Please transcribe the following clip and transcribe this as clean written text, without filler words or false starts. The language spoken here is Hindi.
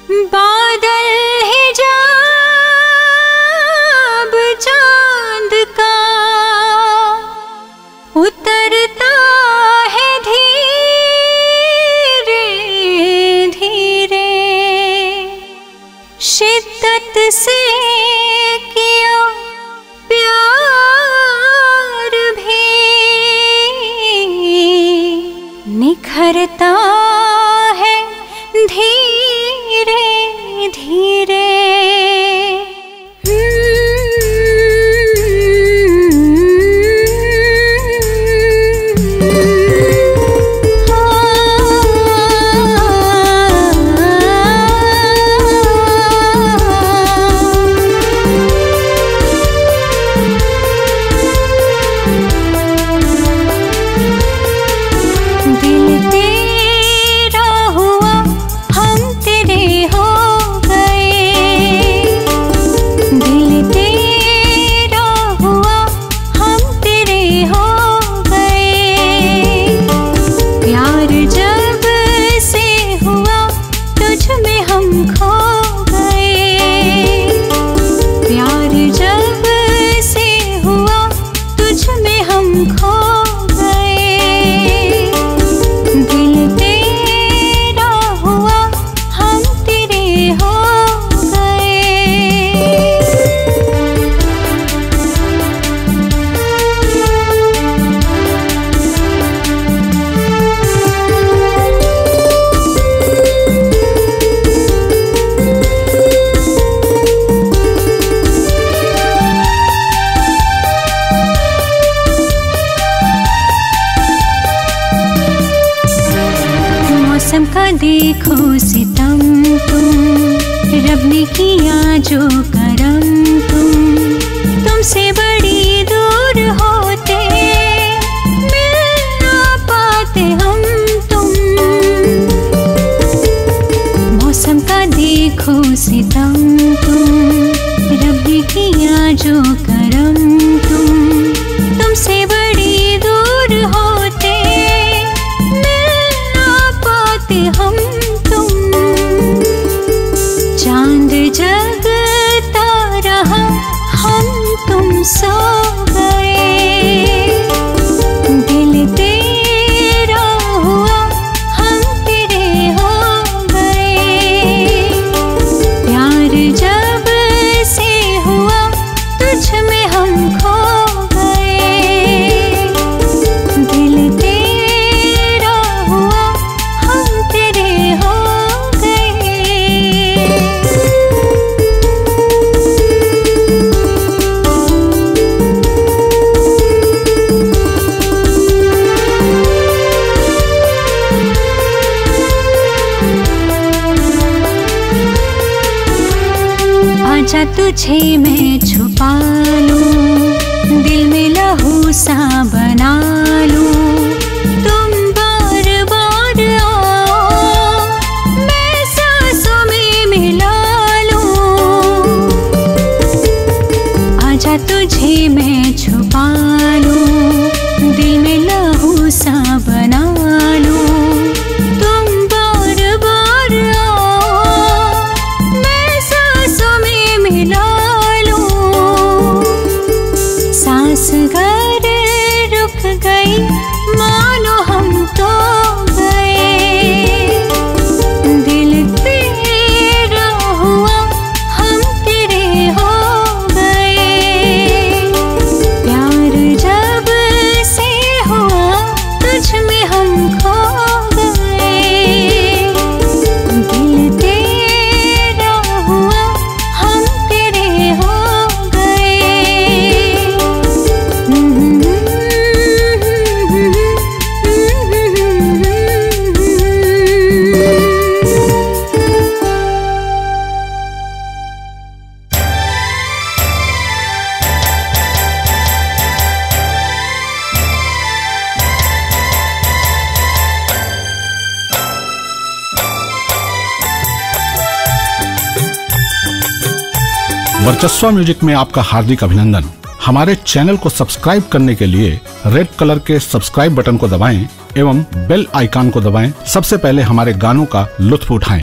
बादल हिजाब चांद का उतरता है धीरे धीरे, शिद्दत से किया प्यार भी निखरता है धीरे धीरे। देखो सितम तुम, रब ने किया जो करम तुमसे बड़ी दूर होते मिल ना पाते हम तुम। मौसम का देखो सितम तुम, रब ने किया जो करम तुमसे बड़ी दूर होते हम तुम। चांद जगता रहा हम तुम सो गए, दिल तेरा हुआ हम तेरे हो गए। प्यार जब से हुआ तुझ में हम खो गए, दिल तेरा हुआ हम तेरे हो गए। आजा तुझे मैं छुपा लूं, दिल में लहू सा बना लूं। तुम बार बार आओ, मैं सांसों में मिला लूं। आजा तुझे मैं छुपा लूं, दिल में लहू सा बना लूं। तुम बार बार आओ, मैं सांसों में मिला लूं। सांस घर रुक गई मानो हम तो गए, दिल तेरा हुआ हम तेरे हो गए। प्यार जब से हुआ तुझ में हम खो गए, दिल तेरा हुआ हम तेरे हो गए। वर्चस्व म्यूजिक में आपका हार्दिक अभिनंदन। हमारे चैनल को सब्सक्राइब करने के लिए रेड कलर के सब्सक्राइब बटन को दबाएं एवं बेल आइकन को दबाएं। सबसे पहले हमारे गानों का लुत्फ उठाएं।